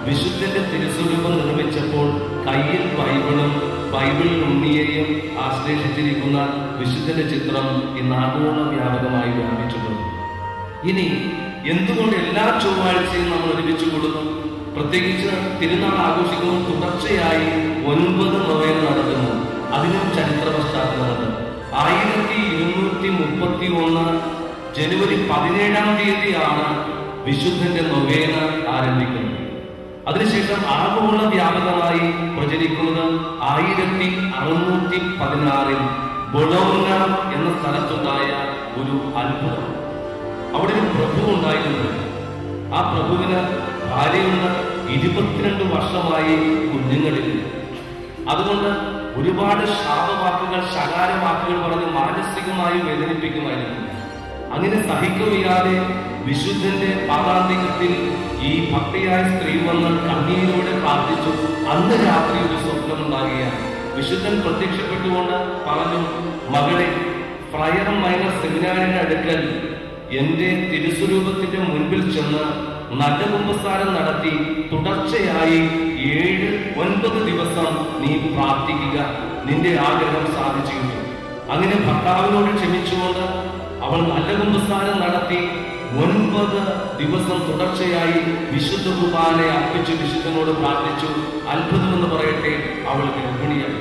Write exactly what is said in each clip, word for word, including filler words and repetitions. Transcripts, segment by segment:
വിശുദ്ധന്റെ തിരുസ്വരൂപം നിർമ്മിച്ചപ്പോൾ കയ്യിൽ ബൈബിളും ബൈബിളിൽ ഉണ്ണിയെയും ആശ്ലേഷിച്ചിരിക്കുന്ന വിശുദ്ധന്റെ ചിത്രം ഇന്ന് ആഗോള വ്യാപകമായി വ്യാപിച്ചിട്ടുണ്ട്. ഇനി എന്തുകൊണ്ട് എല്ലാ ചൊവ്വാഴ്ചയും നമ്മൾ ഒരുമിച്ച് കൂടുന്നു? പ്രത്യേകിച്ച് തിരുനാൾ ആഘോഷിക്കുമ്പോൾ തുടർച്ചയായി ഒൻപത് നൊവേന നടക്കുന്നു. അതിനും ചരിത്ര പശ്ചാത്തലമുണ്ട്. ആയിരത്തി ഇരുന്നൂറ്റി മുപ്പത്തി ഒന്ന് ജനുവരി പതിനേഴാം തീയതിയാണ് വിശുദ്ധന്റെ നൊവേന ആരംഭിക്കുന്നത്. അതിനുശേഷം ആഗോള വ്യാപകമായി പ്രചരിക്കുന്നത് ആയിരത്തി അറുന്നൂറ്റി പതിനാറിൽ ബൊളോഗ്ന എന്ന സ്ഥലത്തുണ്ടായ ഒരു അത്ഭുതം. അവിടെ ഒരു പ്രഭു ഉണ്ടായിരുന്നു. ആ പ്രഭുവിന് ഭാര്യയുണ്ട്. ഇരുപത്തിരണ്ട് വർഷമായി കുഞ്ഞുങ്ങളില്ല. അതുകൊണ്ട് ഒരുപാട് ശാപവാക്കുകൾ, ശകാരവാക്കുകൾ പറഞ്ഞ് മാനസികമായി വേദനിപ്പിക്കുമായിരുന്നു. അങ്ങനെ സഹിക്കവയ്യാതെ വിശുദ്ധന്റെ പാതാന്തികത്തിൽ ഈ ഭക്തിയായ സ്ത്രീ വന്ന് കണ്ണീരോടെ പ്രാർത്ഥിച്ചു. അന്ന് രാത്രി ഒരു സ്വപ്നം ഉണ്ടാകുകയാണ്. വിശുദ്ധൻ പ്രത്യക്ഷപ്പെട്ടുകൊണ്ട് പറഞ്ഞു, മകളെ, ഫ്രയർ മൈനർ സെമിനാരിന്റെ അടുക്കൽ എന്റെ തിരുസ്വരൂപത്തിന്റെ മുൻപിൽ ചെന്ന് നല്ല കുമ്പസാരം നടത്തി തുടർച്ചയായി ഏഴ് ഒൻപത് ദിവസം നീ പ്രാർത്ഥിക്കുക, നിന്റെ ആഗ്രഹം സാധിച്ചു കിട്ടും. അങ്ങനെ ഭർത്താവിനോട് ക്ഷമിച്ചുകൊണ്ട് അവൾ നല്ല കുമ്പസാരം നടത്തി ഒൻപത് ദിവസം തുടർച്ചയായി വിശുദ്ധ കുർബാന അർപ്പിച്ചു വിശുദ്ധനോട് പ്രാർത്ഥിച്ചു. അത്ഭുതം എന്ന് പറയട്ടെ, അവൾ ഗർഭിണിയായി.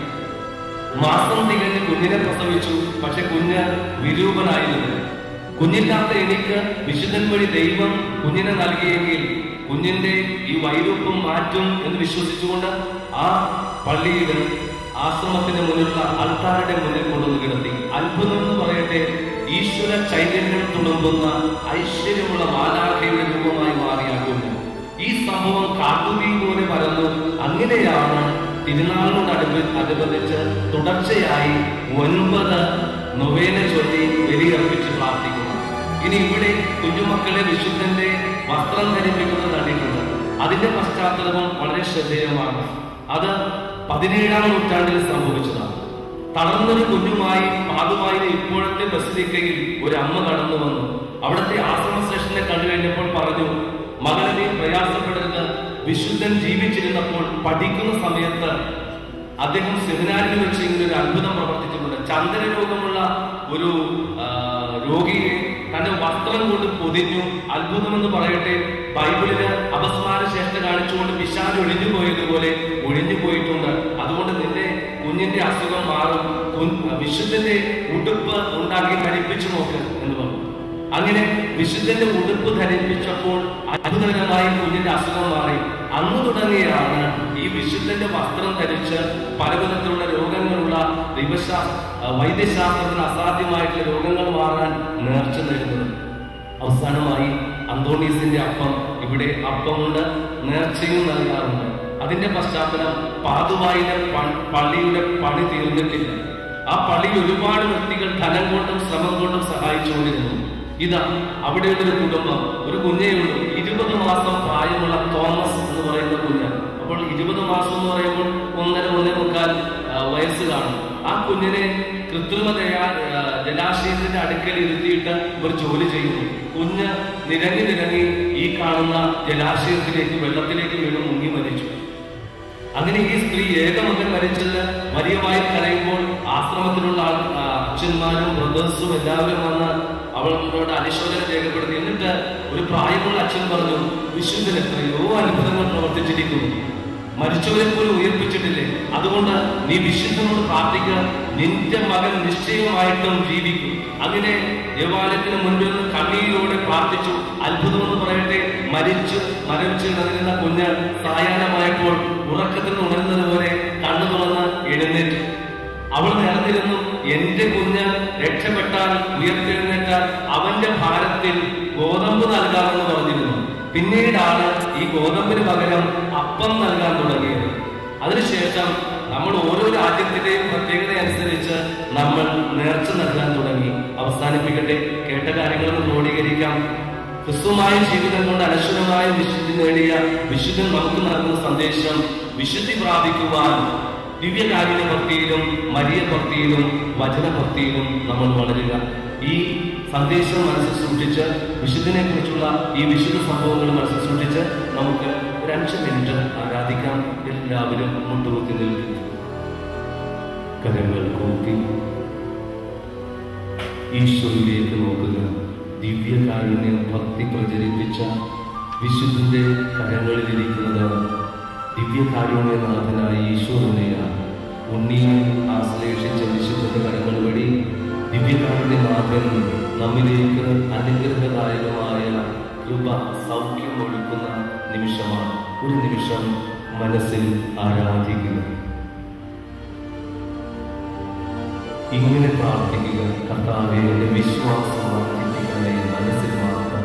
മാസം തികഞ്ഞ് കുഞ്ഞിനെ പ്രസവിച്ചു. പക്ഷെ കുഞ്ഞ് വിരൂപനായിരുന്നു. കുഞ്ഞില്ലാത്ത എനിക്ക് വിശുദ്ധൻ വഴി ദൈവം കുഞ്ഞിനെ നൽകിയെങ്കിൽ കുഞ്ഞിന്റെ ഈ വൈരൂപ്യം മാറ്റും എന്ന് വിശ്വസിച്ചുകൊണ്ട് ആ പള്ളിയിൽ ആശ്രമത്തിന്റെ മുന്നിലുള്ള ആൾക്കാരുടെ മുന്നിൽ കൊണ്ടുവന്ന് കിടത്തി. അത്ഭുതം എന്ന് പറയട്ടെ, ഈശ്വര ചൈതന്യം തുളുമ്പുന്ന ഐശ്വര്യമുള്ള മാലാഖയുടെ രൂപമായി മാറിയ കുഞ്ഞ്. ഈ സംഭവം കാട്ടുതീ പോലെ പരന്നു. അങ്ങനെയാണ് തിരുനാളിനോട് അനുബന്ധിച്ച് തുടർച്ചയായി ഒൻപത് നൊവേന ചൊല്ലി ബലിയർപ്പിച്ച് പ്രാർത്ഥിക്കുന്നു. ഇനി ഇവിടെ കുഞ്ഞുമക്കളെ വിശുദ്ധന്റെ വസ്ത്രം ധരിപ്പിക്കുന്നത് കണ്ടിട്ടുണ്ട്. അതിന്റെ പശ്ചാത്തലവും വളരെ ശ്രദ്ധേയമാണ്. അത് പതിനേഴാം നൂറ്റാണ്ടിൽ സംഭവിച്ചതാണ്. തളർന്നൊരു കുഞ്ഞുമായി പാതുമായി ഇപ്പോഴത്തെ ബസിലിക്കയിൽ ഒരു അമ്മ കടന്നു വന്നു. അവിടുത്തെ ആശ്രമ സ്റ്റേഷനെ കണ്ടു കഴിഞ്ഞപ്പോൾ പറഞ്ഞു, മകനെ പ്രയാസപ്പെടരുത്. വിശുദ്ധൻ ജീവിച്ചിരുന്നപ്പോൾ പഠിക്കുന്ന സമയത്ത് അദ്ദേഹം സെമിനാരിൽ വെച്ച് ഇങ്ങനെ ഒരു അത്ഭുതം പ്രവർത്തിച്ചിട്ടുണ്ട്. ചന്ദന രോഗമുള്ള ഒരു രോഗിയെ തന്റെ വസ്ത്രം കൊണ്ട് പൊതിഞ്ഞു. അത്ഭുതം എന്ന് പറയട്ടെ, ബൈബിളിന് അപസ്മാര ശേഷ കാണിച്ചുകൊണ്ട് പിശാച് ഒഴിഞ്ഞു പോയതുപോലെ ഒഴിഞ്ഞു പോയിട്ടുണ്ട്. അതുകൊണ്ട് നിന്റെ കുഞ്ഞിന്റെ അസുഖം മാറും. വിശുദ്ധന്റെ ഉടുപ്പ് ഉണ്ടാക്കി ധരിപ്പിച്ചു നോക്ക് എന്ന് പറഞ്ഞു. അങ്ങനെ വിശുദ്ധന്റെ ഉടുപ്പ് ധരിപ്പിച്ചപ്പോൾ അത്ഭുതകരമായി കുഞ്ഞിന്റെ അസുഖം മാറി. അന്ന് തുടങ്ങിയാണ് ഈ വിശുദ്ധന്റെ വസ്ത്രം ധരിച്ച് പലവിധത്തിലുള്ള രോഗങ്ങളുള്ള ദൈവശാസ്ത്ര വൈദ്യശാസ്ത്രത്തിന് അസാധ്യമായിട്ടുള്ള രോഗങ്ങൾ മാറാൻ നേർച്ച നേടുന്നത്. അവസാനമായി അന്തോണീസിന്റെ അപ്പം, ഇവിടെ അപ്പം കൊണ്ട് നേർച്ചയും നൽകാറുണ്ട്. അതിന്റെ പശ്ചാത്തലം പാതുവായിലെ പള്ളിയുടെ പണി തീർന്നിട്ടില്ല. ആ പള്ളിയിൽ ഒരുപാട് വ്യക്തികൾ ധനം കൊണ്ടും ശ്രമം കൊണ്ടും സഹായിച്ചുകൊണ്ടിരുന്നു. ഇതാ അവിടെയുള്ള ഒരു കുടുംബം, ഒരു കുഞ്ഞേ ഉള്ളൂ, ഇരുപത് മാസം പ്രായമുള്ള തോമസ് എന്ന് പറയുന്ന കുഞ്ഞ്. അപ്പോൾ ഇരുപത് മാസം എന്ന് പറയുമ്പോൾ ഒന്നര ഒന്നേ മുക്കാൽ വയസ്സ് കാണും. ആ കുഞ്ഞിനെ കൃത്രിമ ജലാശയത്തിന്റെ അടുക്കൽ ഇരുത്തിയിട്ട് ഇവർ ജോലി ചെയ്യുന്നു. കുഞ്ഞ് നിരങ്ങി നിരങ്ങി ഈ കാണുന്ന ജലാശയത്തിലേക്ക് വെള്ളത്തിലേക്ക് വീണ് മുങ്ങി മരിച്ചു. അങ്ങനെ ഈ സ്ത്രീ ഏകമകൻ മരിച്ചത് വലിയമായി കരയുമ്പോൾ ആശ്രമത്തിലുള്ള അച്ഛന്മാരും ബ്രദേഴ്സും എല്ലാവരും വന്ന് അവളോട് അനുശോചനം രേഖപ്പെടുത്തി. എന്നിട്ട് ഒരു പ്രായമുള്ള അച്ഛൻ പറഞ്ഞു, വിശുദ്ധൻ എത്രയോ അത്ഭുതങ്ങൾ പ്രവർത്തിച്ചിരിക്കുന്നു, മരിച്ചവരെ പോലും ഉയർപ്പിച്ചിട്ടില്ലേ. അതുകൊണ്ട് നീ വിശുദ്ധനോട് പ്രാർത്ഥിക്കുക, നിന്റെ മകൻ നിശ്ചയമായിട്ടും ജീവിക്കും. അങ്ങനെ ദേവാലയത്തിന് മുൻപിൽ നിന്ന് കണ്ണീരോടെ പ്രാർത്ഥിച്ചു. അത്ഭുതം എന്ന് പറയട്ടെ, മരിച്ചു മരവിച്ച് കിടന്നിരുന്ന കുഞ്ഞ് സായാഹ്നമായപ്പോൾ ഉറക്കത്തിൽ നിന്ന് ഉണരുന്നത് പോലെ കണ്ണു തുറന്ന് എഴുന്നേറ്റു. അവൾ നേർന്നിരുന്നു, എന്റെ കുഞ്ഞ് രക്ഷപ്പെട്ടാൽ ഉയർത്തെഴുന്നേറ്റാൽ അവന്റെ ഭാരത്തിൽ ഗോതമ്പ് നൽകാമെന്ന് പറഞ്ഞിരുന്നു. പിന്നീടാണ് ഈ ഗോതമ്പിന് പകരം അപ്പം നൽകാൻ തുടങ്ങിയത്. അതിനുശേഷം നമ്മൾ ഓരോ രാജ്യത്തിന്റെയും പ്രത്യേകത അനുസരിച്ച് നമ്മൾ നേർച്ച നൽകാൻ തുടങ്ങി. അവസാനിപ്പിക്കട്ടെ, കേട്ട കാര്യങ്ങൾ ക്രോഡീകരിക്കാം. ക്രിസ്തുമായ ജീവിതം കൊണ്ട് അനശ്വരമായ വിശുദ്ധി നേടിയ വിശുദ്ധൻ നമുക്ക് നൽകുന്ന സന്ദേശം, വിശുദ്ധി പ്രാപിക്കുവാൻ ദിവ്യകാരുണ്യ ഭക്തിയിലും മരിയ ഭക്തിയിലും വചനഭക്തിയിലും നമ്മൾ വളരുക. ഈ സന്ദേശം മനസ്സിൽ സൂക്ഷിച്ച് വിശുദ്ധിനെ കുറിച്ചുള്ള ഈ വിശുദ്ധ സംഭവങ്ങൾ മനസ്സിൽ സൂക്ഷിച്ച് നമുക്ക് ഒരു അഞ്ച് മിനിറ്റ് ആരാധിക്കാൻ എല്ലാവരും മുട്ടുകുത്തി നിൽക്കുന്നു. കരങ്ങൾ കൂപ്പി ഈശോയിലേക്ക് നോക്കുക. ദിവ്യകാരുണ്യ ഭക്തി പ്രചരിപ്പിച്ച വിശുദ്ധന്റെ കരങ്ങളിലിരിക്കുന്നത് ദിവ്യകാരുണ്യനാഥനായ ഈശോ തന്നെയാണ്. ഉണ്ണിയെ ആശ്ലേഷിച്ച വിശുദ്ധന്റെ കരങ്ങൾ വഴി ദിവ്യകാരുണ്യനാഥൻ നമ്മിലേക്ക് അനുഗ്രഹദായകമായ കൃപ സൗഖ്യം ഒഴുക്കുന്ന നിമിഷമാണ്. ഒരു നിമിഷം മനസ്സിൽ ആരാധിക്കുക. ഇങ്ങനെ പ്രാർത്ഥിക്കുക: കർത്താവേ, എന്റെ വിശ്വാസം വർദ്ധിപ്പിക്കണമേ. മനസ്സിൽ മാത്രം.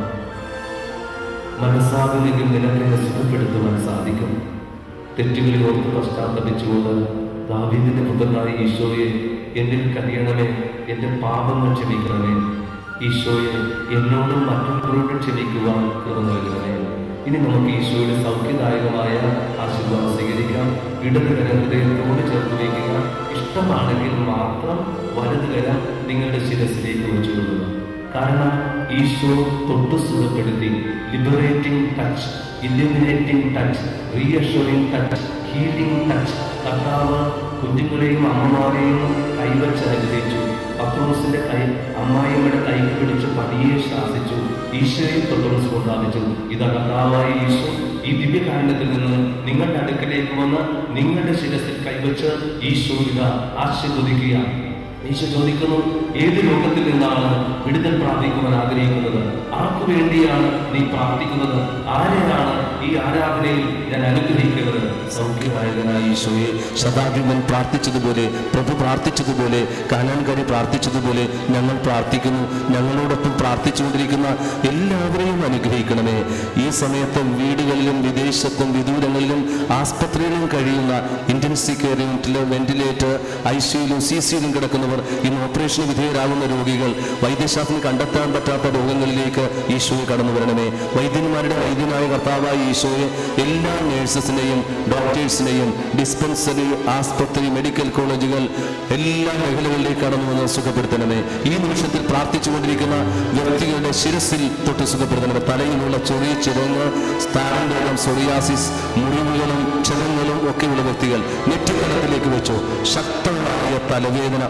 മനസ്സാകുന്നെങ്കിൽ നിനക്കെന്നെ സുഖപ്പെടുത്തുവാൻ സാധിക്കും. തെറ്റുകളിൽ ഓർത്ത് പശ്ചാത്തപിച്ചുകൊണ്ട് ദാവീദിന്റെ പുത്രനായ ഈശോയെ, എന്നിൽ കഴിയണമേ, എന്റെ പാപങ്ങൾ ക്ഷമിക്കണമേ. ഈശോയെ, എന്നോടും മറ്റുള്ളവരോടും ക്ഷമിക്കുവാൻ കൃപ നൽകണമേ. ഇനി നമുക്ക് ഈശോയുടെ സൗഖ്യദായകമായ ആശീർവാദം സ്വീകരിക്കാം. ഇടതുകര ഹൃദയത്തോട് ചേർത്ത് വയ്ക്കുക. ഇഷ്ടമാണെങ്കിൽ മാത്രം വലതുകര നിങ്ങളുടെ ശിരസിലേക്ക് വെച്ചുകൊള്ളുക. കാരണം ഈശോ തൊട്ടു സുഖപ്പെടുത്തി. Liberating touch, illuminating touch, reassuring touch, healing touch. കർത്താവ് കുഞ്ഞുങ്ങളെയും അമ്മമാരെയും കൈവച്ച് അനുഗ്രഹിച്ചു. പത്രോസിന്റെ കൈ അമ്മായിയുടെ കൈ പിടിച്ച് പതിയെ ശാസിച്ചു. ഈശോയെ തൊട്ടും സ്ഥാപിച്ചു. ഇതാ കർത്താവായ ഈശോ ഈ ദിവ്യകാരുണ്യത്തിൽ നിന്ന് നിങ്ങളുടെ അടുക്കലേക്ക് വന്ന് നിങ്ങളുടെ ശിരസിൽ കൈവച്ച് ഈശോ ഇതാ ആശീർവദിക്കുക. ഈശോ ചോദിക്കുന്നു, ഏത് രോഗത്തിൽ നിന്നാണ് വിടുതൽ പ്രാർത്ഥിക്കുവാൻ ആഗ്രഹിക്കുന്നത്? ആർക്കു വേണ്ടിയാണ് നീ പ്രാർത്ഥിക്കുന്നത്? ആരെയാണ് ഈ ആരാധനയിൽ ഞാൻ അനുഗ്രഹിക്കുന്നത്? സൗഖ്യദായകനായ ഈശോയെ, ശതാധിപൻ പ്രാർത്ഥിച്ചതുപോലെ, പ്രഭു പ്രാർത്ഥിച്ചതുപോലെ, കാനാൻകാരി പ്രാർത്ഥിച്ചതുപോലെ ഞങ്ങൾ പ്രാർത്ഥിക്കുന്നു. ഞങ്ങളോടൊപ്പം പ്രാർത്ഥിച്ചുകൊണ്ടിരിക്കുന്ന എല്ലാവരെയും അനുഗ്രഹിക്കണമേ. ഈ സമയത്ത് വീടുകളിലും വിദേശത്തും വിദൂരങ്ങളിലും ആസ്പത്രിയിലും കഴിയുന്ന ഇന്റൻസീവ് കെയർ യൂണിറ്റില്, വെന്റിലേറ്റർ, ഐ സിയിലും സി സിയിലും കിടക്കുന്നവർ, ഇന്ന് ഓപ്പറേഷന് വിധേയരാകുന്ന രോഗികൾ, വൈദ്യശാസ്ത്രം കണ്ടെത്താൻ പറ്റാത്ത രോഗങ്ങളിലേക്ക് ഈശോയെ കടന്നു വരണമേ. വൈദ്യന്മാരുടെ വൈദ്യനായ കർത്താവായ ഈശോയെ, എല്ലാ നേഴ്സസിനെയും ഡോക്ടേഴ്സിനെയും ഡിസ്പെൻസറി, ആസ്പത്രി, മെഡിക്കൽ കോളേജുകൾ, എല്ലാ മേഖലകളിലേക്ക് കടന്നു വന്ന് സുഖപ്പെടുത്തണമേ. ഈ നിമിഷത്തിൽ പ്രാർത്ഥിച്ചുകൊണ്ടിരിക്കുന്ന വ്യക്തികളുടെ ശിരസിൽ തൊട്ട് സുഖപ്പെടുത്തണമേ. തലയിലുള്ള ചൊറിയ ചിരങ്ങ്, സ്ഥാനം രോഗം, സോറിയാസിസ്, മുറിവുകളും ക്ഷതങ്ങളും ഒക്കെയുള്ള വ്യക്തികൾ നെറ്റിക്കലത്തിലേക്ക് വെച്ചു. ശക്തമായ തലവേദന,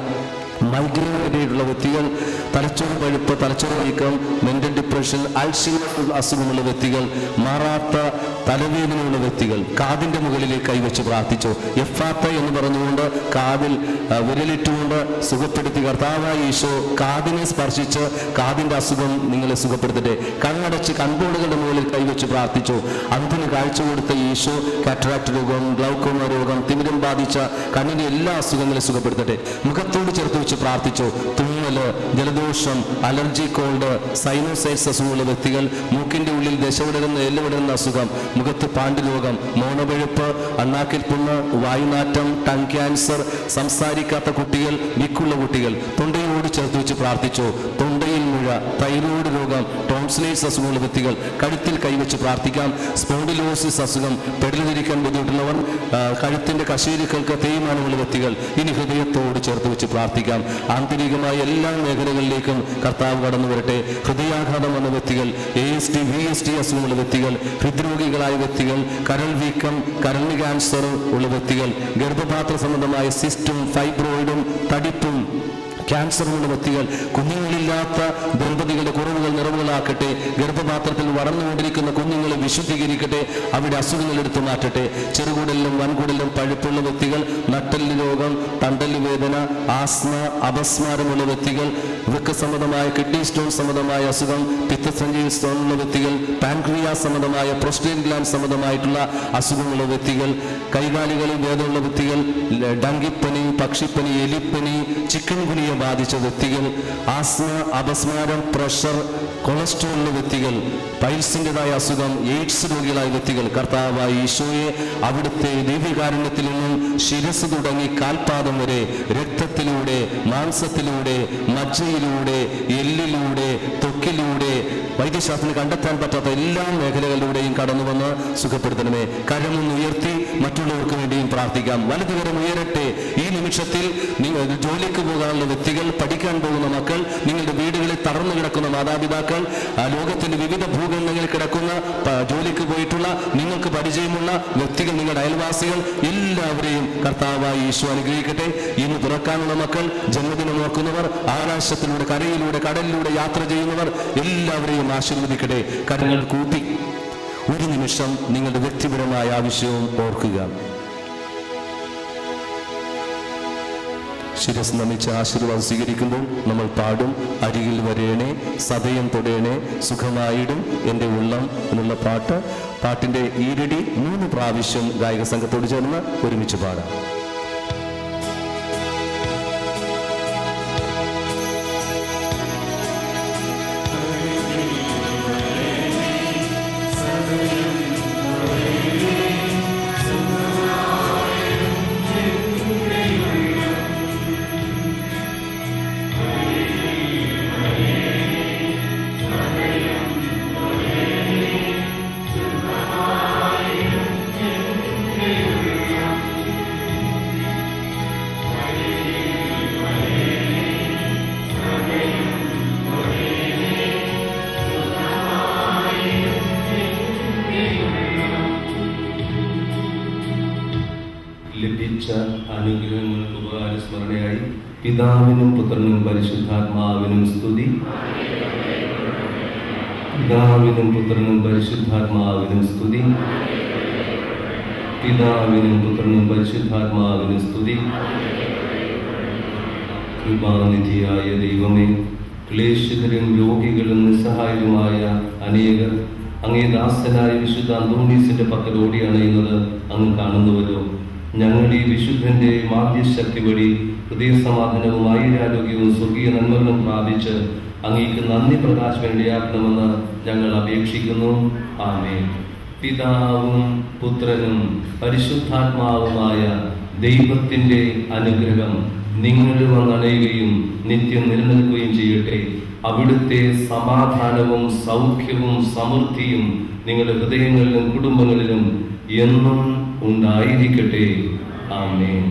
മൈഗ്രൈനുള്ള വ്യക്തികൾ, തലച്ചോറ് പഴുപ്പ്, തലച്ചോറ് വീക്കം, മെന്റൽ ഡിപ്രഷൻ, അൾഷിമർ അസുഖമുള്ള വ്യക്തികൾ, മാറാത്ത തലവേദനയുള്ള വ്യക്തികൾ കാതിന്റെ മുകളിലേക്ക് കൈവച്ച് പ്രാർത്ഥിച്ചു. എഫാത്ത എന്ന് പറഞ്ഞുകൊണ്ട് കാതിൽ വിരലിട്ടുകൊണ്ട് സുഖപ്പെടുത്തി. കർത്താവായ ഈശോ കാതിനെ സ്പർശിച്ച് കാതിന്റെ അസുഖം നിങ്ങളെ സുഖപ്പെടുത്തട്ടെ. കണ്ണടച്ച് കൺപോളുകളുടെ മുകളിൽ കൈവച്ച് പ്രാർത്ഥിച്ചു. അന്ധന് കാഴ്ച കൊടുത്ത ഈശോ കാറ്ററാക്ട് രോഗം, ഗ്ലൗക്കോമ രോഗം, തിമിരം ബാധിച്ച കണ്ണിന്റെ എല്ലാ അസുഖങ്ങളെ സുഖപ്പെടുത്തട്ടെ. മുഖത്തോട് ചേർത്ത് വെച്ച് പ്രാർത്ഥിച്ചു. തുമ്മല്, ജലദോഷം, അലർജി, കോൾഡ്, സൈനോസൈറ്റ്സ് അസുഖമുള്ള വ്യക്തികൾ, മൂക്കിന്റെ ഉള്ളിൽ ദശ വിടരുന്ന എല്ല് വിടരുന്ന അസുഖം, മുഖത്ത് പാണ്ഡുരോഗം, മോണപഴുപ്പ്, അണ്ണാക്കിൽ പുണ്ണ്, വായുനാറ്റം, ടങ് ക്യാൻസർ, സംസാരിക്കാത്ത കുട്ടികൾ, വിക്കുള്ള കുട്ടികൾ, തൊണ്ടയോട് ചേർത്ത് വെച്ച് പ്രാർത്ഥിച്ചു. തൊണ്ടയിൽ മുഴ, തൈറോയ്ഡ് രോഗം, ടോൺസിലൈറ്റിസ് അസുഖമുള്ള വ്യക്തികൾ കഴുത്തിൽ കൈവച്ച് പ്രാർത്ഥിക്കാം. സ്പോണ്ടിലോസിസ് അസുഖം, പെടലിരിക്കാൻ ബുദ്ധിമുട്ടുള്ളവർ, കഴുത്തിന്റെ കശേരുക്കൾക്ക് തേയ്മാനമുള്ള വ്യക്തികൾ ഇനി ഹൃദയത്തോട് ചേർത്ത് വെച്ച് പ്രാർത്ഥിക്കാം. ആന്തരികമായ എല്ലാ മേഖലകളിലേക്കും കർത്താവ് കടന്നു വരട്ടെ. ഹൃദയാഘാതം വന്ന വ്യക്തികൾ, A S T, V S T അസുഖമുള്ള വ്യക്തികൾ, ഹൃദ്രോഗികളായ വ്യക്തികൾ, കരൾ വീക്കം, കരളിന് ക്യാൻസർ ഉള്ള വ്യക്തികൾ, ഗർഭപാത്ര സംബന്ധമായ സിസ്റ്റും ഫൈബ്രോയിഡും തടിപ്പും ക്യാൻസറുള്ള വ്യക്തികൾ, കുഞ്ഞുങ്ങളില്ലാത്ത ദമ്പതികളുടെ കുറവുകൾ നിറവുകളാക്കട്ടെ. ഗർഭപാത്രത്തിൽ വളർന്നുകൊണ്ടിരിക്കുന്ന കുഞ്ഞുങ്ങളെ വിശുദ്ധീകരിക്കട്ടെ. അവിടെ അസുഖങ്ങൾ എടുത്തു മാറ്റട്ടെ. ചെറുകുടലിലും വൻകുടലിലും പഴുപ്പുള്ള വ്യക്തികൾ, നട്ടല് രോഗം, തണ്ടല് വേദന, ആസ്മ, അപസ്മാരമുള്ള വ്യക്തികൾ, വൃക്ക സംബന്ധമായ കിഡ്നി സ്റ്റോൺ സംബന്ധമായ അസുഖം, പിത്തസഞ്ചി സ്റ്റോണുള്ള വ്യക്തികൾ, പാൻക്രിയാസ് സംബന്ധമായ പ്രോസ്റ്റേറ്റ് ഗ്ലാൻഡ് സംബന്ധമായിട്ടുള്ള അസുഖമുള്ള വ്യക്തികൾ, കൈകാലുകളിൽ വേദനയുള്ള വ്യക്തികൾ, ഡങ്കിപ്പനി, പക്ഷിപ്പനി, എലിപ്പനി, ചിക്കൻ ഗുനിയ ബാധിച്ച വ്യക്തികൾ, ആസ്മ, അപസ്മാരം, പ്രഷർ, കൊളസ്ട്രോളുള്ള വ്യക്തികൾ, പൈൽസിൻ്റെതായ അസുഖം, എയ്ഡ്സ് രോഗികളായ വ്യക്തികൾ, കർത്താവായ ഈശോയെ അവിടുത്തെ ദിവ്യകാരുണ്യത്തിൽ നിന്നും ശിരസ് തുടങ്ങി കാൽപാദം വരെ രക്തത്തിലൂടെ, മാംസത്തിലൂടെ, മജ്ജയിലൂടെ, എല്ലിലൂടെ, ത്വക്കിലൂടെ, വൈദ്യശാസ്ത്രത്തിന് കണ്ടെത്താൻ പറ്റാത്ത എല്ലാ മേഖലകളിലൂടെയും കടന്നു വന്ന് സുഖപ്പെടുത്തണമേ. കരമൊന്ന് ഉയർത്തി മറ്റുള്ളവർക്ക് വേണ്ടിയും പ്രാർത്ഥിക്കാം. വലതുകരം ഉയരട്ടെ. ഈ നിമിഷത്തിൽ നിങ്ങൾ ജോലിക്ക് പോകാനുള്ള വ്യക്തി വ്യക്തികൾ, പഠിക്കാൻ പോകുന്ന മക്കൾ, നിങ്ങളുടെ വീടുകളിൽ തളർന്നു കിടക്കുന്ന മാതാപിതാക്കൾ, ആ ലോകത്തിന്റെ വിവിധ ഭൂഖണ്ഡങ്ങളിൽ കിടക്കുന്ന ജോലിക്ക് പോയിട്ടുള്ള നിങ്ങൾക്ക് പരിചയമുള്ള വ്യക്തികൾ, നിങ്ങളുടെ അയൽവാസികൾ, എല്ലാവരെയും കർത്താവായ യേശു അനുഗ്രഹിക്കട്ടെ. ഇന്ന് തുറക്കാനുള്ള മക്കൾ, ജന്മദിനം ഓർക്കുന്നവർ, ആകാശത്തിലൂടെ കരയിലൂടെ കടലിലൂടെ യാത്ര ചെയ്യുന്നവർ എല്ലാവരെയും ആശീർവദിക്കട്ടെ. കരങ്ങൾ കൂപ്പി ഒരു നിമിഷം നിങ്ങളുടെ വ്യക്തിപരമായ ആവശ്യവും ഓർക്കുക. ശിരസ് നമിച്ച് ആശീർവാദം സ്വീകരിക്കുമ്പോൾ നമ്മൾ പാടും, അരികിൽ വരേണേ, സദയം തൊടേണേ, സുഖമായിടും എൻ്റെ ഉള്ളം എന്നുള്ള പാട്ട്. പാട്ടിൻ്റെ ഈരടി മൂന്ന് പ്രാവശ്യം ഗായക സംഘത്തോട് ചേർന്ന് ഒരുമിച്ച് പാടാം. ലഭിച്ച അനുഗ്രഹങ്ങൾക്ക് ഉപകാരസ്മരണയായി പിതാവിനും പുത്രനും പരിശുദ്ധാത്മാവിനും സ്തുതി. പിതാവിനും പുത്രനും പരിശുദ്ധാത്മാവിനും സ്തുതി. പിതാവിനും പുത്രനും പരിശുദ്ധാത്മാവിനും സ്തുതി. കൃപാനിധിയായ ദൈവമേ, ക്ലേശിതരും രോഗികളും നിസ്സഹായരുമായ അനേകർ അങ്ങേ ദാസനായ വിശുദ്ധ അന്തോണീസിന്റെ പക്കൽ ഓടി അണയുന്നത് അങ്ങ് കാണുന്നുവല്ലോ. ഞങ്ങൾ ഈ വിശുദ്ധന്റെ മാധ്യശക്തി വഴി ഹൃദയസമാധാനവും ആയുരാരോഗ്യവും സ്വർഗീയ നന്മകളും പ്രാപിച്ച് അങ്ങേക്ക് നന്ദി പ്രകാശം ഇടയാക്കണമെന്ന് ഞങ്ങൾ അപേക്ഷിക്കുന്നു. ആമേൻ. പിതാവും പുത്രനും പരിശുദ്ധാത്മാവുമായ ദൈവത്തിന്റെ അനുഗ്രഹം നിങ്ങളിൽ വന്നണയുകയും നിത്യം നിലനിൽക്കുകയും ചെയ്യട്ടെ. അവിടുത്തെ സമാധാനവും സൗഖ്യവും സമൃദ്ധിയും നിങ്ങളുടെ ഹൃദയങ്ങളിലും കുടുംബങ്ങളിലും എന്നും ഉണ്ടായിരിക്കട്ടെ. ആമേൻ.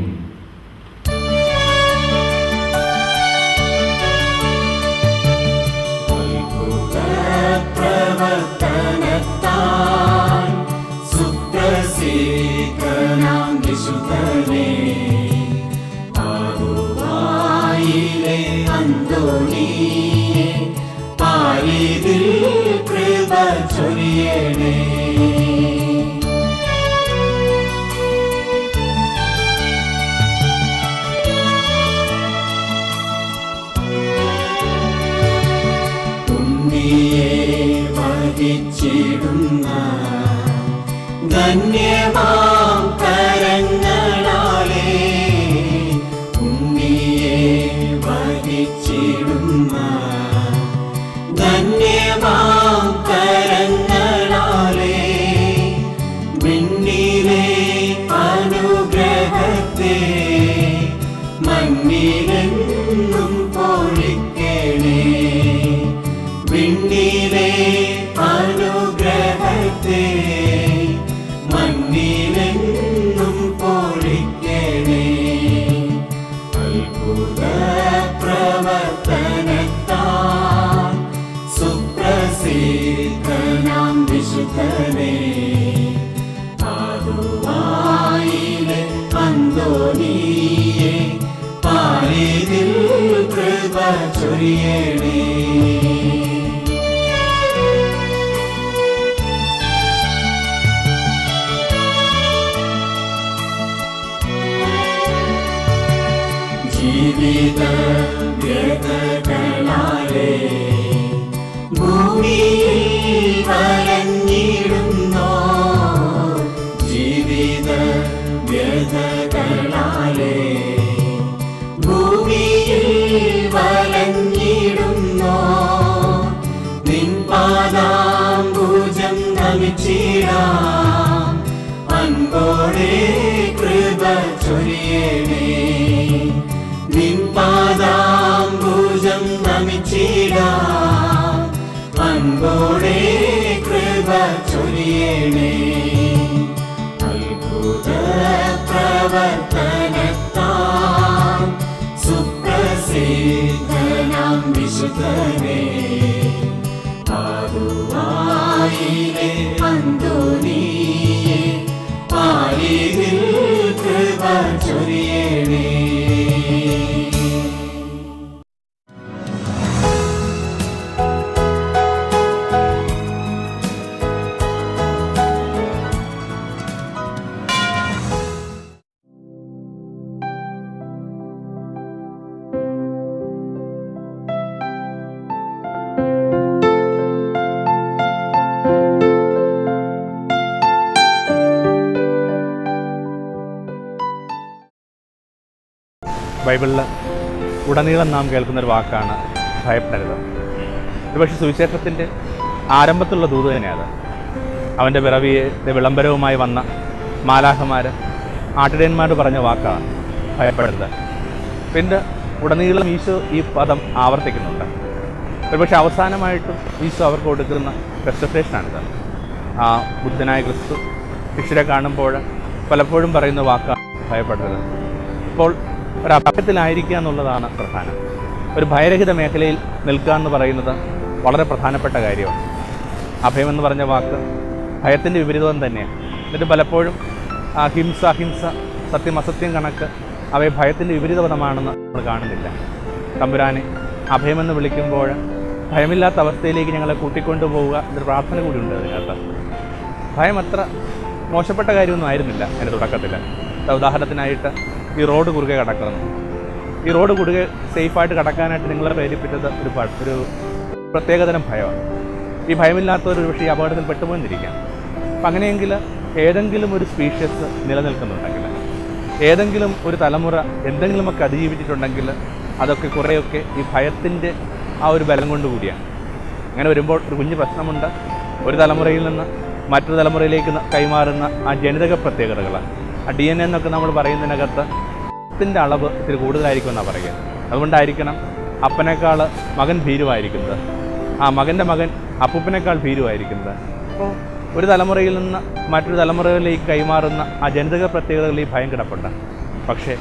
കൃപ ചൊരിയണേ. വഹിച്ചിടുന്ന ധന്യമാം കരങ്ങളാലേ, ഉണ്ണിയെ വഹിച്ചിടുന്ന ധന്യമാം കരങ്ങളാലേ, വിണ്ണിലെ അനുഗ്രഹത്തെ മണ്ണിലെന്നും പൊഴിക്കണേ. വിണ്ണിലെ അനുഗ്രഹത്തെ മണ്ണിലെന്നും പൊഴിക്കണേ. അത്ഭുത പ്രവർത്തനത്താൽ സുപ്രസിദ്ധനാം വിശുദ്ധനെ, പാതുവായിലെ അന്തോണിയെ പാരിതിൽ കൃപ ചൊരിയണേ. ജീവിത വ്യതകളാലേ ഭൂമിയിൽ വലഞ്ഞിടുന്നോ, ജീവിത വ്യതകളാലേ ഭൂമിയിൽ വലഞ്ഞിടുന്നോ, നിൻ പാദാംബുജം നമിച്ചിടാം, അൻപോടെ കൃപ ചൊരിയണേ. നിൻ പാദാംബുജം നമിച്ചിടാം, അൻപോടെ കൃപ ചൊരിയണേ. അത്ഭുത പ്രവർത്തനത്താൽ സുപ്രസിദ്ധ മധ്യസ്ഥനെ ആദുവായിലെ അന്തോനിയെ പാലിതിൽ കൃപ ചൊരിയണേ. ബൈബിളിൽ ഉടനീളം നാം കേൾക്കുന്നൊരു വാക്കാണ് ഭയപ്പെടരുത്. ഒരുപക്ഷെ സുവിശേഷത്തിൻ്റെ ആരംഭത്തിലുള്ള ദൂത് തന്നെയാണ്. അവൻ്റെ പിറവിയെ വിളംബരവുമായി വന്ന മാലാഖമാർ ആട്ടിടയന്മാർ പറഞ്ഞ വാക്കാണ് ഭയപ്പെടരുത്. പിന്നെ ഉടനീളം ഈശോ ഈ പദം ആവർത്തിക്കുന്നുണ്ട്. ഒരുപക്ഷെ അവസാനമായിട്ടും ഈശോ അവർക്ക് കൊടുക്കുന്ന പ്രസൻറ്റേഷനാണിത്. ആ ബുദ്ധനായ ക്രിസ്തു ശിഷ്യരെ കാണുമ്പോൾ പലപ്പോഴും പറയുന്ന വാക്കാണ് ഭയപ്പെടരുത്. ഇപ്പോൾ ഒരു അഭയത്തിലായിരിക്കുക എന്നുള്ളതാണ് പ്രധാനം. ഒരു ഭയരഹിത മേഖലയിൽ നിൽക്കുക എന്ന് പറയുന്നത് വളരെ പ്രധാനപ്പെട്ട കാര്യമാണ്. അഭയമെന്ന് പറഞ്ഞ വാക്ക് ഭയത്തിൻ്റെ വിപരീതം തന്നെയാണ്. എന്നിട്ട് പലപ്പോഴും ഹിംസ അഹിംസ സത്യം അസത്യം കണക്ക് അവയെ ഭയത്തിൻ്റെ വിപരീത പദമാണെന്ന് നമ്മൾ കാണുന്നില്ല. തമ്പുരാനെ അഭയമെന്ന് വിളിക്കുമ്പോൾ ഭയമില്ലാത്ത അവസ്ഥയിലേക്ക് ഞങ്ങളെ കൂട്ടിക്കൊണ്ടു പോവുക എന്നൊരു പ്രാർത്ഥന കൂടി ഉണ്ട് അതിനകത്ത്. ഭയം അത്ര മോശപ്പെട്ട കാര്യമൊന്നും ആയിരുന്നില്ല അതിൻ്റെ തുടക്കത്തിൽ. ഉദാഹരണത്തിനായിട്ട് ഈ റോഡ് കുറുകെ കടക്കുന്നു. ഈ റോഡ് കുറുകെ സേഫായിട്ട് കടക്കാനായിട്ട് നിങ്ങളെ പ്രേരിപ്പിച്ചത് ഒരു ഒരു പ്രത്യേകതരം ഭയമാണ്. ഈ ഭയമില്ലാത്തവർ ഒരു പക്ഷേ ഈ അപകടത്തിൽ പെട്ടുപോയിരിക്കാം. അപ്പം അങ്ങനെയെങ്കിൽ ഏതെങ്കിലും ഒരു സ്പീഷ്യസ് നിലനിൽക്കുന്നുണ്ടെങ്കിൽ, ഏതെങ്കിലും ഒരു തലമുറ എന്തെങ്കിലുമൊക്കെ അതിജീവിച്ചിട്ടുണ്ടെങ്കിൽ അതൊക്കെ കുറേയൊക്കെ ഈ ഭയത്തിൻ്റെ ആ ഒരു ബലം കൊണ്ട് കൂടിയാണ്. അങ്ങനെ വരുമ്പോൾ ഒരു കുഞ്ഞു പ്രശ്നമുണ്ട്. ഒരു തലമുറയിൽ നിന്ന് മറ്റൊരു തലമുറയിലേക്ക് കൈമാറുന്ന ആ ജനിതക പ്രത്യേകതകളാണ്. ആ ഡി എൻ എ എന്നൊക്കെ നമ്മൾ പറയുന്നതിനകത്ത് ത്തിൻ്റെ അളവ് ഇത്തിരി കൂടുതലായിരിക്കുമെന്നാണ് പറയുക. അതുകൊണ്ടായിരിക്കണം അപ്പനേക്കാൾ മകൻ ഭീരുവായിരിക്കുന്നത്, ആ മകൻ്റെ മകൻ അപ്പൂപ്പനേക്കാൾ ഭീരുവായിരിക്കുന്നത്. അപ്പോൾ ഒരു തലമുറയിൽ നിന്ന് മറ്റൊരു തലമുറയിലേക്ക് കൈമാറുന്ന ആ ജനിതക പ്രത്യേകതകളിൽ ഈ ഭയം കിടപ്പുണ്ട്. പക്ഷേ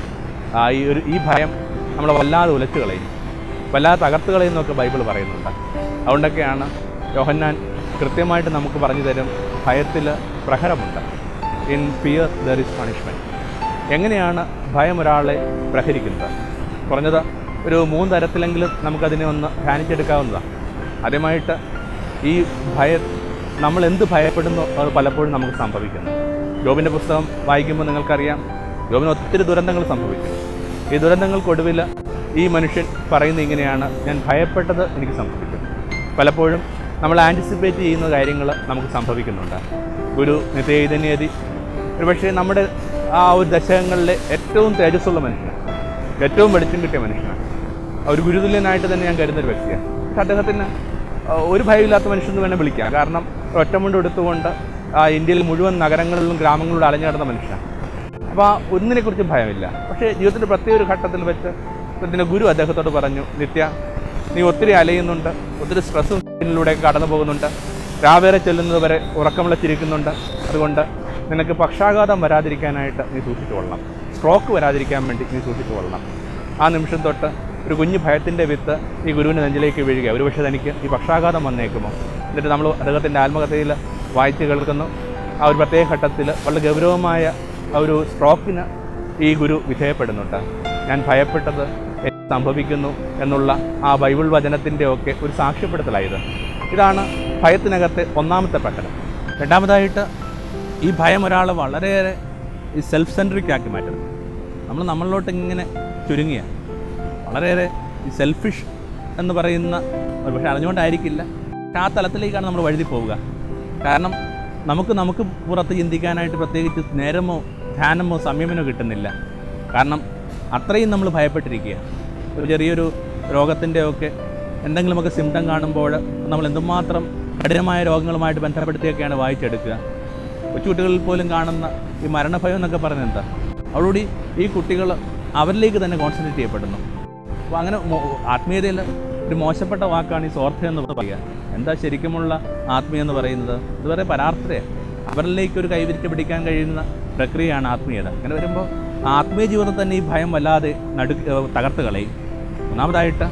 ഈ ഒരു ഈ ഭയം നമ്മളെ വല്ലാതെ ഉലച്ചു കളയും, വല്ലാതെ തകർത്ത് കളയുന്നൊക്കെ ബൈബിൾ പറയുന്നുണ്ട്. അതുകൊണ്ടൊക്കെയാണ് യോഹന്നാൻ കൃത്യമായിട്ട് നമുക്ക് പറഞ്ഞു തരും, ഭയത്തിൽ പ്രഹരമുണ്ട്. In fear there is punishment. എങ്ങനെയാണ് ഭയം ഒരാളെ പ്രഹരിക്കുന്നത്? കുറഞ്ഞത് ഒരു മൂന്ന് തരത്തിലെങ്കിലും നമുക്കതിനെ ഒന്ന് ധ്യാനിച്ചെടുക്കാവുന്നതാണ്. ആദ്യമായിട്ട് ഈ ഭയ നമ്മൾ എന്ത് ഭയപ്പെടുന്നു അത് പലപ്പോഴും നമുക്ക് സംഭവിക്കുന്നു. ജോബിൻ്റെ പുസ്തകം വായിക്കുമ്പോൾ നിങ്ങൾക്കറിയാം, ജോബിന് ഒത്തിരി ദുരന്തങ്ങൾ സംഭവിക്കുന്നു. ഈ ദുരന്തങ്ങൾക്കൊടുവിൽ ഈ മനുഷ്യൻ പറയുന്നത് ഇങ്ങനെയാണ്, ഞാൻ ഭയപ്പെട്ടത് എനിക്ക് സംഭവിക്കും. പലപ്പോഴും നമ്മൾ ആൻറ്റിസിപ്പേറ്റ് ചെയ്യുന്ന കാര്യങ്ങൾ നമുക്ക് സംഭവിക്കുന്നുണ്ട്. ഗുരു നിത്യചൈതന്യതി ഒരുപക്ഷെ നമ്മുടെ ആ ഒരു ദശകങ്ങളിലെ ഏറ്റവും തേജസ്സുള്ള മനുഷ്യനാണ്, ഏറ്റവും വെളിച്ചം കിട്ടിയ മനുഷ്യനാണ്. ഒരു ഗുരുതുല്യനായിട്ട് തന്നെ ഞാൻ കരുതുന്നൊരു വ്യക്തിയാണ്. പക്ഷെ അദ്ദേഹത്തിന് ഒരു ഭയമില്ലാത്ത മനുഷ്യനെന്ന് വേണം വിളിക്കാം. കാരണം ഒറ്റമുണ്ട് എടുത്തുകൊണ്ട് ആ ഇന്ത്യയിൽ മുഴുവൻ നഗരങ്ങളിലും ഗ്രാമങ്ങളിലും അലഞ്ഞു നടന്ന മനുഷ്യനാണ്. അപ്പോൾ ആ ഒന്നിനെക്കുറിച്ചും ഭയമില്ല. പക്ഷേ ജീവിതത്തിൻ്റെ പ്രത്യേക ഒരു ഘട്ടത്തിൽ വെച്ച് ഇതിൻ്റെ ഗുരു അദ്ദേഹത്തോട് പറഞ്ഞു, നിത്യ, നീ ഒത്തിരി അലയുന്നുണ്ട്, ഒത്തിരി സ്ട്രെസ്സിലൂടെ കടന്നു പോകുന്നുണ്ട്, രാവേറെ ചെല്ലുന്നത് വരെ ഉറക്കമിളച്ചിരിക്കുന്നുണ്ട്. അതുകൊണ്ട് നിനക്ക് പക്ഷാഘാതം വരാതിരിക്കാനായിട്ട് നീ സൂക്ഷിച്ചു കൊള്ളണം, സ്ട്രോക്ക് വരാതിരിക്കാൻ വേണ്ടി നീ സൂക്ഷിച്ചു കൊള്ളണം. ആ നിമിഷം തൊട്ട് ഒരു കുഞ്ഞു ഭയത്തിൻ്റെ വിത്ത് ഈ ഗുരുവിൻ്റെ നെഞ്ചിലേക്ക് വീഴുക. ഒരുപക്ഷെ തനിക്ക് ഈ പക്ഷാഘാതം വന്നേക്കുമോ? എന്നിട്ട് നമ്മൾ അദ്ദേഹത്തിൻ്റെ ആത്മകഥയിൽ വായിച്ച് കേൾക്കുന്നു, ആ ഒരു പ്രത്യേക ഘട്ടത്തിൽ വളരെ ഗൗരവമായ ആ ഒരു സ്ട്രോക്കിന് ഈ ഗുരു വിധേയപ്പെടുന്നുണ്ട്. ഞാൻ ഭയപ്പെട്ടത് സംഭവിക്കുന്നു എന്നുള്ള ആ ബൈബിൾ വചനത്തിൻ്റെ ഒക്കെ ഒരു സാക്ഷ്യപ്പെടുത്തലായത്. ഇതാണ് ഭയത്തിനകത്തെ ഒന്നാമത്തെ പ്രകടനം. രണ്ടാമതായിട്ട് ഈ ഭയം ഒരാളെ വളരെയേറെ ഈ സെൽഫ് സെൻട്രിക് ആക്കി മാറ്റുന്നു. നമ്മൾ നമ്മളിലോട്ട് ഇങ്ങനെ ചുരുങ്ങിയ വളരെയേറെ ഈ സെൽഫിഷ് എന്ന് പറയുന്ന ഒരു പക്ഷേ അറിഞ്ഞുകൊണ്ടായിരിക്കില്ല, പക്ഷേ ആ തലത്തിലേക്കാണ് നമ്മൾ വഴുതി പോവുക. കാരണം നമുക്ക് നമുക്ക് പുറത്ത് ചിന്തിക്കാനായിട്ട് പ്രത്യേകിച്ച് നേരമോ ധ്യാനമോ സംയമനമോ കിട്ടുന്നില്ല. കാരണം അത്രയും നമ്മൾ ഭയപ്പെട്ടിരിക്കുക. ഒരു ചെറിയൊരു രോഗത്തിൻ്റെ ഒക്കെ എന്തെങ്കിലുമൊക്കെ സിംറ്റം കാണുമ്പോൾ നമ്മൾ എന്തുമാത്രം കഠിനമായ രോഗങ്ങളുമായിട്ട് ബന്ധപ്പെടുത്തിയൊക്കെയാണ് വായിച്ചെടുക്കുക. കൊച്ചുകുട്ടികളിൽ പോലും കാണുന്ന ഈ മരണഭയം എന്നൊക്കെ പറഞ്ഞെന്താ, അതോടുകൂടി ഈ കുട്ടികൾ അവരിലേക്ക് തന്നെ കോൺസെൻട്രേറ്റ് ചെയ്യപ്പെടുന്നു. അപ്പോൾ അങ്ങനെ ആത്മീയതയിൽ ഒരു മോശപ്പെട്ട വാക്കാണ് ഈ സ്വാർത്ഥ എന്ന് പറയുക. എന്താ ശരിക്കുമുള്ള ആത്മീയ എന്ന് പറയുന്നത്? ഇതുവരെ പരാർത്ഥതയാണ്. അവരിലേക്ക് ഒരു കൈവിരിച്ച് പിടിക്കാൻ കഴിയുന്ന പ്രക്രിയയാണ് ആത്മീയത. അങ്ങനെ വരുമ്പോൾ ആത്മീയ ജീവിതം തന്നെ ഈ ഭയം വല്ലാതെ നടു തകർത്ത് കളയും. ഒന്നാമതായിട്ട്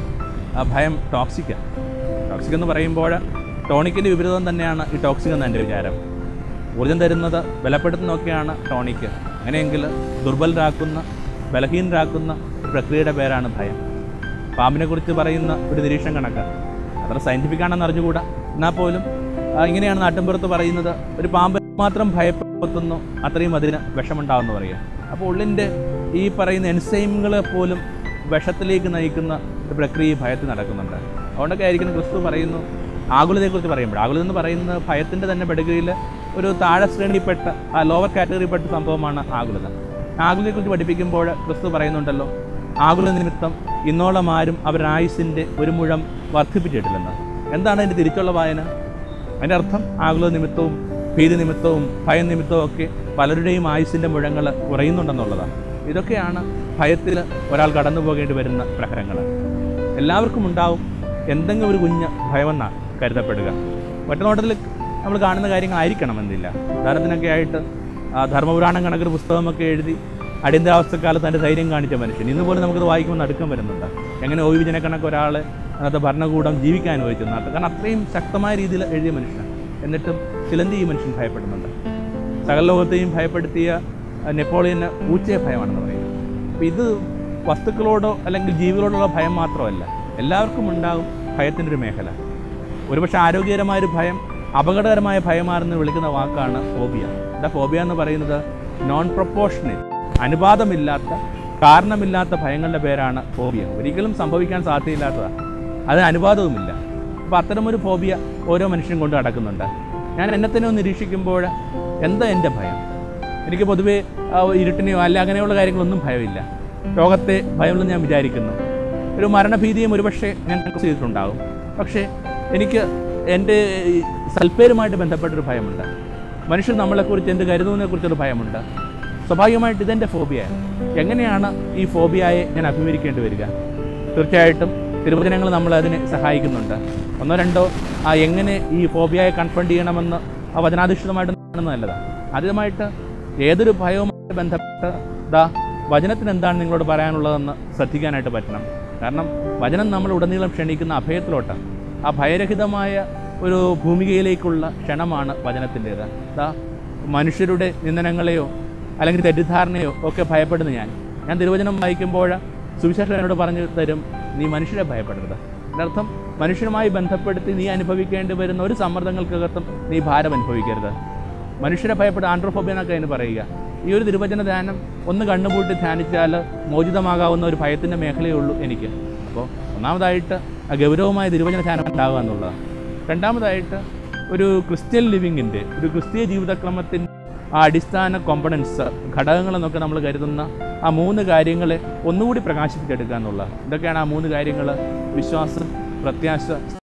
ഭയം ടോക്സിക്കാണ്. ടോക്സിക് എന്ന് പറയുമ്പോൾ ടോണിക്കിൻ്റെ വിപരീതം തന്നെയാണ് ഈ ടോക്സിക് എന്ന എൻ്റെ വിചാരം. ഊർജ്ജം തരുന്നത് ബലപ്പെടുത്തുന്നതൊക്കെയാണ് ടോണിക്ക്. അങ്ങനെയെങ്കിൽ ദുർബലരാക്കുന്ന ബലഹീനരാക്കുന്ന ഒരു പ്രക്രിയയുടെ പേരാണ് ഭയം. പാമ്പിനെ കുറിച്ച് പറയുന്ന ഒരു നിരീക്ഷണം കണക്ക് അത്ര സയൻറ്റിഫിക് ആണെന്ന് അറിഞ്ഞുകൂടാ, എന്നാൽ പോലും ഇങ്ങനെയാണ് നാട്ടിൻപുറത്ത് പറയുന്നത്, ഒരു പാമ്പ് മാത്രം ഭയപ്പെടുത്തുന്നു അത്രയും അതിന് വിഷമുണ്ടാകുമെന്ന് പറയുക. അപ്പോൾ ഉള്ളിൻ്റെ ഈ പറയുന്ന എൻസൈമുകളെ പോലും വിഷത്തിലേക്ക് നയിക്കുന്ന ഒരു പ്രക്രിയ ഭയത്തിൽ നടക്കുന്നുണ്ട്. അതുകൊണ്ടൊക്കെ ആയിരിക്കും ക്രിസ്തു പറയുന്നു ആകുലതയെക്കുറിച്ച് പറയുമ്പോൾ, ആകുലത എന്ന് പറയുന്നത് ഭയത്തിൻ്റെ തന്നെ പെടുകയിൽ ഒരു താഴെ ശ്രേണിയിൽപ്പെട്ട ആ ലോവർ കാറ്റഗറിയിൽപ്പെട്ട സംഭവമാണ് ആകുലത. ആകുലതയെക്കുറിച്ച് പഠിപ്പിക്കുമ്പോൾ ക്രിസ്തു പറയുന്നുണ്ടല്ലോ, ആകുല നിമിത്തം ഇന്നോളം ആരും അവരുടെ ആയുസ്സിൻ്റെ ഒരു മുഴം വർദ്ധിപ്പിച്ചിട്ടില്ലെന്ന്. എന്താണ് അതിൻ്റെ തിരിച്ചുള്ള വായന? അതിൻ്റെ അർത്ഥം ആകുല നിമിത്തവും ഭീതി നിമിത്തവും ഭയം നിമിത്തവും ഒക്കെ പലരുടെയും ആയുസ്സിൻ്റെ മുഴങ്ങൾ കുറയുന്നുണ്ടെന്നുള്ളതാണ്. ഇതൊക്കെയാണ് ഭയത്തിൽ ഒരാൾ കടന്നു പോകേണ്ടി വരുന്ന പ്രഹരങ്ങൾ. എല്ലാവർക്കും ഉണ്ടാവും എന്തെങ്കിലും ഒരു കുഞ്ഞ് ഭയമെന്നാണ് കരുതപ്പെടുക. ഒറ്റനോട്ടത്തിൽ നമ്മൾ കാണുന്ന കാര്യങ്ങളായിരിക്കണമെന്നില്ല. ഉദാഹരണത്തിനൊക്കെ ആയിട്ട് ധർമ്മപുരാണം കണക്കൊരു പുസ്തകമൊക്കെ എഴുതി അടിയന്തരാവസ്ഥക്കാലത്ത് തൻ്റെ ധൈര്യം കാണിച്ച മനുഷ്യൻ ഇന്ന് പോലും നമുക്കത് വായിക്കുമ്പോൾ നടുക്കം വരുന്നുണ്ട്. എങ്ങനെ ഒ വിജയനെ കണക്ക് ഒരാൾ അന്നത്തെ ഭരണകൂടം ജീവിക്കാൻ അനുഭവിച്ചു നാട്ടിൽ. കാരണം അത്രയും ശക്തമായ രീതിയിൽ എഴുതിയ മനുഷ്യൻ. എന്നിട്ടും ചിലന്തി ഈ മനുഷ്യൻ ഭയപ്പെടുന്നുണ്ട്. സകല ലോകത്തെയും ഭയപ്പെടുത്തിയ നെപ്പോളിയന് പൂച്ചയെ ഭയമാണെന്ന് പറയും. അപ്പോൾ ഇത് വസ്തുക്കളോടോ അല്ലെങ്കിൽ ജീവികളോടുള്ള ഭയം മാത്രമല്ല, എല്ലാവർക്കും ഉണ്ടാകും ഭയത്തിൻ്റെ ഒരു മേഖല. ഒരുപക്ഷെ ആരോഗ്യകരമായൊരു ഭയം അപകടകരമായ ഭയമാണെന്ന് വിളിക്കുന്ന വാക്കാണ് ഫോബിയ. എന്താ ഫോബിയ എന്ന് പറയുന്നത്? നോൺ പ്രൊപ്പോർഷണൽ, അനുപാതമില്ലാത്ത കാരണമില്ലാത്ത ഭയങ്ങളുടെ പേരാണ് ഫോബിയ. ഒരിക്കലും സംഭവിക്കാൻ സാധ്യതയില്ലാത്തതാണ്, അതിന് അനുപാതവുമില്ല. അപ്പോൾ അത്തരമൊരു ഫോബിയ ഓരോ മനുഷ്യനും കൊണ്ട് നടക്കുന്നുണ്ട്. ഞാൻ എന്നെ തന്നെ ഒന്ന് നിരീക്ഷിക്കുമ്പോൾ എന്താ എൻ്റെ ഭയം? എനിക്ക് പൊതുവേ ഇരുട്ടിനെയോ അല്ല അങ്ങനെയുള്ള കാര്യങ്ങളൊന്നും ഭയമില്ല. രോഗത്തെ ഭയമുള്ളെന്ന് ഞാൻ വിചാരിക്കുന്നു. ഒരു മരണഭീതിയും ഒരുപക്ഷെ ഞാൻ ചെയ്തിട്ടുണ്ടാകും. പക്ഷേ എനിക്ക് എൻ്റെ സൽപ്പേരുമായിട്ട് ബന്ധപ്പെട്ടൊരു ഭയമുണ്ട്. മനുഷ്യർ നമ്മളെക്കുറിച്ച് എന്ത് കരുതുന്നതിനെക്കുറിച്ചൊരു ഭയമുണ്ട്. സ്വാഭാവികമായിട്ട് ഇതെൻ്റെ ഫോബിയയാണ്. എങ്ങനെയാണ് ഈ ഫോബിയയെ ഞാൻ അഭിമുഖീകരിക്കേണ്ടി വരിക? തീർച്ചയായിട്ടും തിരുവചനങ്ങൾ നമ്മളതിനെ സഹായിക്കുന്നുണ്ട്. ഒന്നോ രണ്ടോ ആ എങ്ങനെ ഈ ഫോബിയയെ കൺഫ്രണ്ട് ചെയ്യണമെന്ന് ആ വചനാധിഷ്ഠിതമായിട്ട് കാണുന്നത് നല്ലതാണ്. ആദ്യമായിട്ട് ഏതൊരു ഭയവുമായി ബന്ധപ്പെട്ട് ദാ വചനത്തിന് എന്താണ് നിങ്ങളോട് പറയാനുള്ളതെന്ന് ശ്രദ്ധിക്കാനായിട്ട് പറ്റണം. കാരണം വചനം നമ്മൾ ഉടനീളം ക്ഷണിക്കുന്ന അഭയത്തിലോട്ടാണ്. ആ ഭയരഹിതമായ ഒരു ഭൂമികയിലേക്കുള്ള ക്ഷണമാണ് വചനത്തിൻ്റേത്. ദാ മനുഷ്യരുടെ നിന്ദനങ്ങളെയോ അല്ലെങ്കിൽ തെറ്റിദ്ധാരണയോ ഒക്കെ ഭയപ്പെടുന്ന ഞാൻ ഞാൻ തിരുവചനം വായിക്കുമ്പോൾ സുവിശേഷം എന്നോട് പറഞ്ഞു തരും, നീ മനുഷ്യരെ ഭയപ്പെടരുത്. അതിനർത്ഥം മനുഷ്യരുമായി ബന്ധപ്പെടുത്തി നീ അനുഭവിക്കേണ്ടി വരുന്ന ഒരു സമ്മർദ്ദങ്ങൾക്കകത്തും നീ ഭാരം അനുഭവിക്കരുത്. മനുഷ്യരെ ഭയപ്പെടുക ആൻഡ്രോഫോബിയ എന്നൊക്കെ അതിന് പറയുക. ഈ ഒരു തിരുവചന ധ്യാനം ഒന്ന് കണ്ണുപൂട്ടി ധ്യാനിച്ചാൽ മോചിതമാകാവുന്ന ഒരു ഭയത്തിൻ്റെ മേഖലയേ ഉള്ളൂ എനിക്ക്. അപ്പോൾ ഒന്നാമതായിട്ട് ആ ഗൗരവമായ തിരുവചന ധ്യാനം ഉണ്ടാകുക എന്നുള്ളതാണ്. രണ്ടാമതായിട്ട് ഒരു ക്രിസ്ത്യൻ ലിവിങ്ങിൻ്റെ ഒരു ക്രിസ്തീയ ജീവിതക്രമത്തിൻ്റെ ആ അടിസ്ഥാന കോമ്പണൻസ് ഘടകങ്ങളെന്നൊക്കെ നമ്മൾ കരുതുന്ന ആ മൂന്ന് കാര്യങ്ങളെ ഒന്നുകൂടി പ്രകാശിപ്പിച്ചെടുക്കുക എന്നുള്ളതാണ്. ഇതൊക്കെയാണ് ആ മൂന്ന് കാര്യങ്ങൾ: വിശ്വാസം, പ്രത്യാശ,